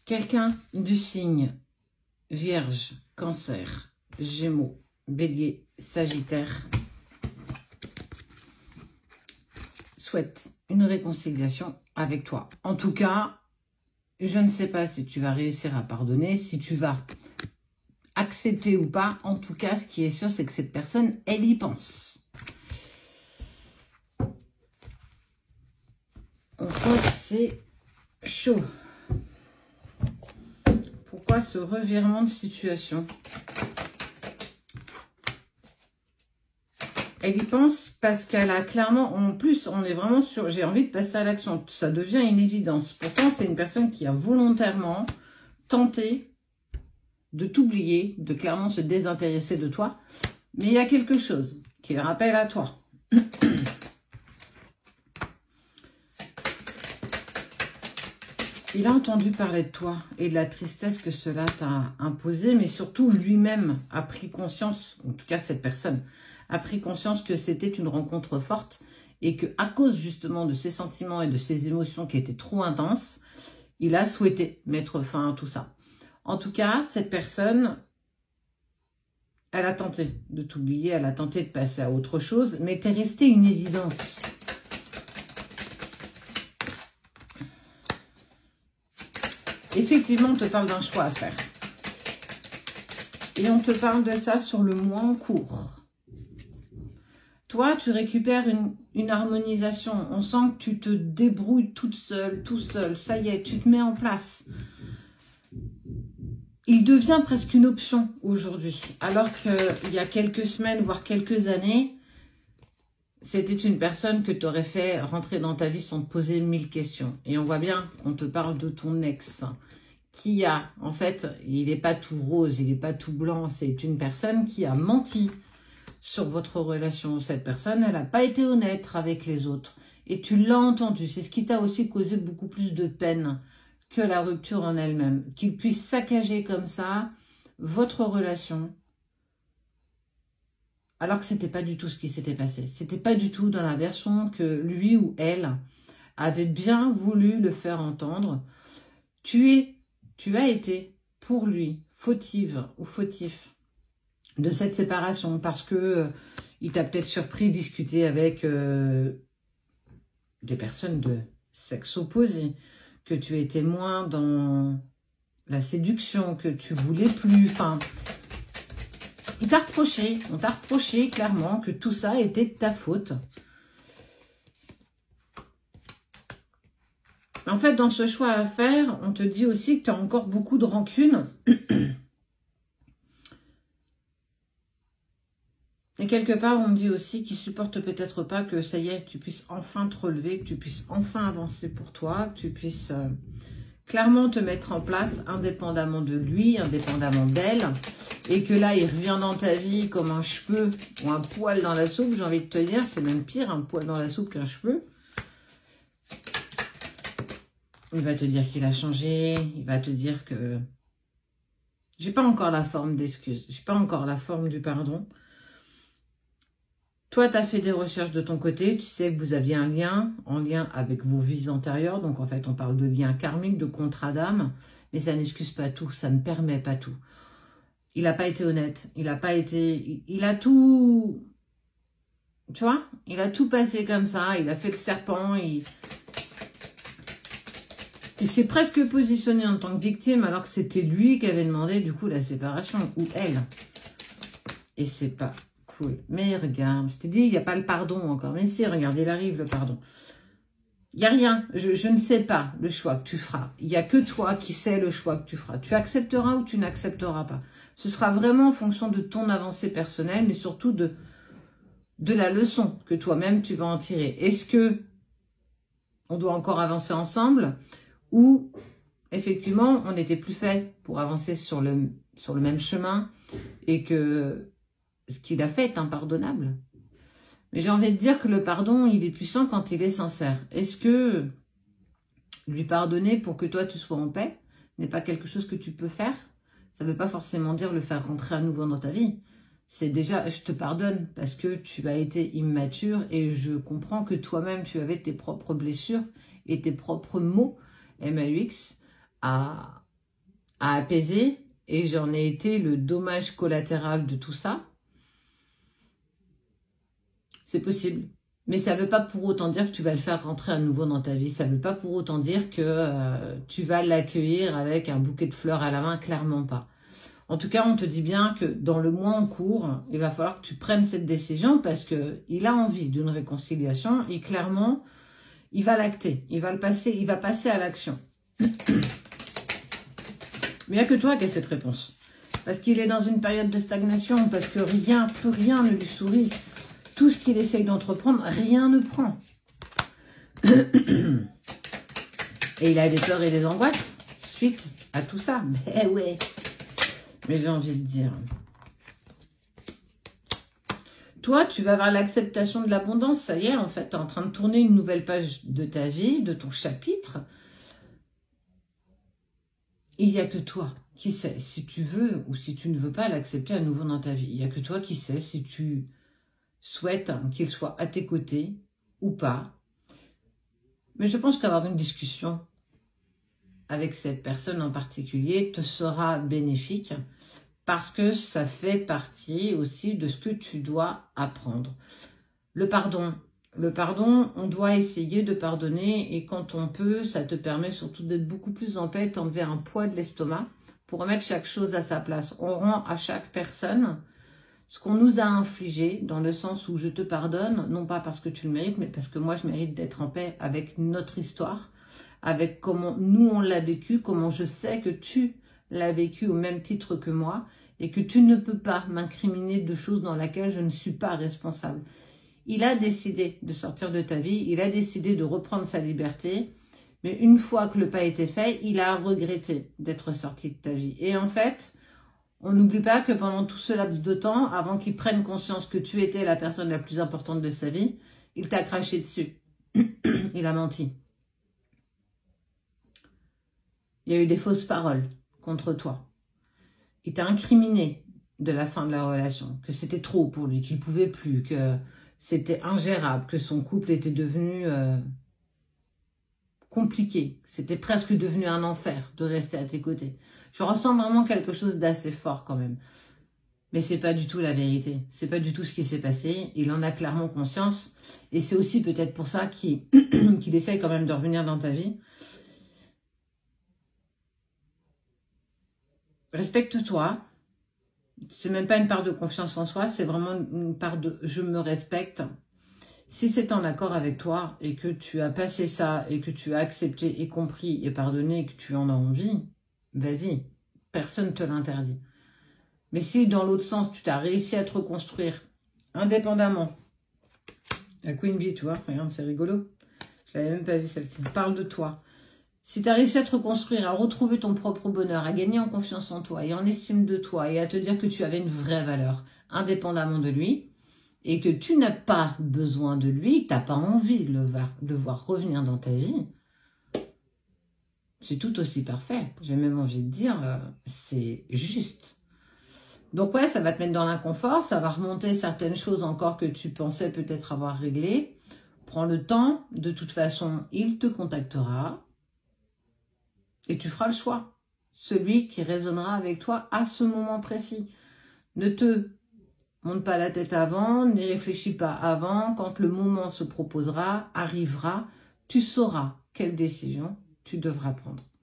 Quelqu'un du signe Vierge, Cancer, Gémeaux, Bélier, Sagittaire souhaite une réconciliation avec toi. En tout cas, je ne sais pas si tu vas réussir à pardonner, si tu vas accepter ou pas. En tout cas, ce qui est sûr, c'est que cette personne, elle y pense. On sent que c'est chaud. Pourquoi ce revirement de situation? Elle y pense parce qu'elle a clairement, en plus, on est vraiment sur, j'ai envie de passer à l'action. Ça devient une évidence. Pourtant, c'est une personne qui a volontairement tenté de t'oublier, de clairement se désintéresser de toi. Mais il y a quelque chose qui le rappelle à toi. Il a entendu parler de toi et de la tristesse que cela t'a imposé, mais surtout lui-même a pris conscience, en tout cas cette personne, a pris conscience que c'était une rencontre forte et que à cause justement de ses sentiments et de ses émotions qui étaient trop intenses, il a souhaité mettre fin à tout ça. En tout cas, cette personne, elle a tenté de t'oublier, elle a tenté de passer à autre chose, mais t'es resté une évidence. Effectivement, on te parle d'un choix à faire. Et on te parle de ça sur le mois en cours. Toi, tu récupères une harmonisation. On sent que tu te débrouilles toute seule, tout seul. Ça y est, tu te mets en place. Il devient presque une option aujourd'hui. Alors qu'il y a quelques semaines, voire quelques années, c'était une personne que tu aurais fait rentrer dans ta vie sans te poser 1000 questions. Et on voit bien qu'on te parle de ton ex qui a, en fait, il n'est pas tout rose, il n'est pas tout blanc. C'est une personne qui a menti sur votre relation. Cette personne, elle n'a pas été honnête avec les autres. Et tu l'as entendu. C'est ce qui t'a aussi causé beaucoup plus de peine que la rupture en elle-même. Qu'il puisse saccager comme ça votre relation. Alors que c'était pas du tout ce qui s'était passé. C'était pas du tout dans la version que lui ou elle avait bien voulu le faire entendre. Tu as été pour lui fautive ou fautif de cette séparation parce que il t'a peut-être surpris discuter avec des personnes de sexe opposé, que tu étais moins dans la séduction, que tu voulais plus, enfin... Il t'a reproché, on t'a reproché clairement que tout ça était de ta faute. En fait, dans ce choix à faire, on te dit aussi que tu as encore beaucoup de rancune. Et quelque part, on me dit aussi qu'il supporte peut-être pas que ça y est, tu puisses enfin te relever, que tu puisses enfin avancer pour toi, que tu puisses clairement te mettre en place indépendamment de lui, indépendamment d'elle. Et que là, il revient dans ta vie comme un cheveu ou un poil dans la soupe, j'ai envie de te dire. C'est même pire, un poil dans la soupe qu'un cheveu. Il va te dire qu'il a changé. Il va te dire que... J'ai pas encore la forme d'excuse. J'ai pas encore la forme du pardon. Toi, tu as fait des recherches de ton côté. Tu sais que vous aviez un lien, en lien avec vos vies antérieures. Donc, en fait, on parle de lien karmique, de contrat d'âme. Mais ça n'excuse pas tout. Ça ne permet pas tout. Il n'a pas été honnête. Il n'a pas été... Il a tout... Tu vois? Il a tout passé comme ça. Il a fait le serpent. Il s'est presque positionné en tant que victime alors que c'était lui qui avait demandé du coup la séparation. Ou elle. Et c'est pas cool. Mais regarde, je t'ai dit, il n'y a pas le pardon encore. Mais si, regarde, il arrive le pardon. Il n'y a rien. Je ne sais pas le choix que tu feras. Il n'y a que toi qui sais le choix que tu feras. Tu accepteras ou tu n'accepteras pas. Ce sera vraiment en fonction de ton avancée personnelle, mais surtout de la leçon que toi-même tu vas en tirer. Est-ce que on doit encore avancer ensemble ou effectivement on n'était plus fait pour avancer sur le même chemin et que ce qu'il a fait est impardonnable? Mais j'ai envie de dire que le pardon, il est puissant quand il est sincère. Est-ce que lui pardonner pour que toi tu sois en paix n'est pas quelque chose que tu peux faire? Ça ne veut pas forcément dire le faire rentrer à nouveau dans ta vie. C'est déjà, je te pardonne parce que tu as été immature et je comprends que toi-même tu avais tes propres blessures et tes propres mots, MAUX, à à apaiser et j'en ai été le dommage collatéral de tout ça. C'est possible. Mais ça ne veut pas pour autant dire que tu vas le faire rentrer à nouveau dans ta vie. Ça ne veut pas pour autant dire que tu vas l'accueillir avec un bouquet de fleurs à la main, clairement pas. En tout cas, on te dit bien que dans le mois en cours, il va falloir que tu prennes cette décision parce qu'il a envie d'une réconciliation et clairement, il va l'acter, il va passer à l'action. Mais il n'y a que toi qui as cette réponse. Parce qu'il est dans une période de stagnation, parce que plus rien ne lui sourit. Tout ce qu'il essaye d'entreprendre, rien ne prend. Et il a des peurs et des angoisses suite à tout ça. Mais ouais. Mais j'ai envie de dire... Toi, tu vas avoir l'acceptation de l'abondance. Ça y est, en fait, tu es en train de tourner une nouvelle page de ta vie, de ton chapitre. Il n'y a que toi qui sais si tu veux ou si tu ne veux pas l'accepter à nouveau dans ta vie. Il n'y a que toi qui sais si tu souhaites qu'il soit à tes côtés ou pas. Mais je pense qu'avoir une discussion avec cette personne en particulier te sera bénéfique parce que ça fait partie aussi de ce que tu dois apprendre. Le pardon, on doit essayer de pardonner et quand on peut, ça te permet surtout d'être beaucoup plus en paix, t'enlever un poids de l'estomac pour remettre chaque chose à sa place. On rend à chaque personne ce qu'on nous a infligé, dans le sens où je te pardonne, non pas parce que tu le mérites, mais parce que moi je mérite d'être en paix avec notre histoire, avec comment nous on l'a vécu, comment je sais que tu l'as vécu au même titre que moi, et que tu ne peux pas m'incriminer de choses dans lesquelles je ne suis pas responsable. Il a décidé de sortir de ta vie, il a décidé de reprendre sa liberté, mais une fois que le pas était fait, il a regretté d'être sorti de ta vie. Et en fait, on n'oublie pas que pendant tout ce laps de temps, avant qu'il prenne conscience que tu étais la personne la plus importante de sa vie, il t'a craché dessus. Il a menti. Il y a eu des fausses paroles contre toi. Il t'a incriminé de la fin de la relation, que c'était trop pour lui, qu'il ne pouvait plus, que c'était ingérable, que son couple était devenu compliqué, c'était presque devenu un enfer de rester à tes côtés. Je ressens vraiment quelque chose d'assez fort quand même. Mais c'est pas du tout la vérité. C'est pas du tout ce qui s'est passé. Il en a clairement conscience. Et c'est aussi peut-être pour ça qu'il essaye quand même de revenir dans ta vie. Respecte-toi. C'est même pas une part de confiance en soi. C'est vraiment une part de « je me respecte ». Si c'est en accord avec toi et que tu as passé ça et que tu as accepté et compris et pardonné et que tu en as envie, vas-y, personne ne te l'interdit. Mais si dans l'autre sens, tu t'as réussi à te reconstruire indépendamment, la Queen Bee, tu vois, regarde, c'est rigolo. Je l'avais même pas vu celle-ci. Parle de toi. Si tu as réussi à te reconstruire, à retrouver ton propre bonheur, à gagner en confiance en toi et en estime de toi et à te dire que tu avais une vraie valeur, indépendamment de lui, et que tu n'as pas besoin de lui, que tu n'as pas envie de le voir revenir dans ta vie, c'est tout aussi parfait. J'ai même envie de dire, c'est juste. Donc ouais, ça va te mettre dans l'inconfort, ça va remonter certaines choses encore que tu pensais peut-être avoir réglées. Prends le temps, de toute façon, il te contactera et tu feras le choix. Celui qui résonnera avec toi à ce moment précis. Ne te monte pas la tête avant, n'y réfléchis pas avant. Quand le moment se proposera, arrivera, tu sauras quelle décision tu devras prendre.